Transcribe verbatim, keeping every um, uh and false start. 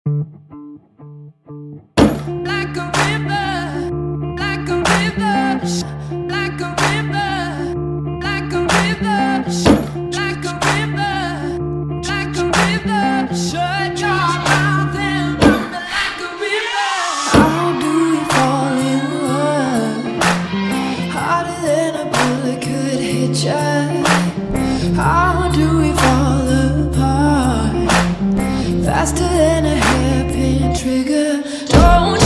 Like a river, like a river, like a river, like a river, like a river, like a river. Shut your mouth and run me like a river. How do we fall in love? Harder than a bullet could hit ya. How do we fall apart? Faster than a hairpin trigger. Don't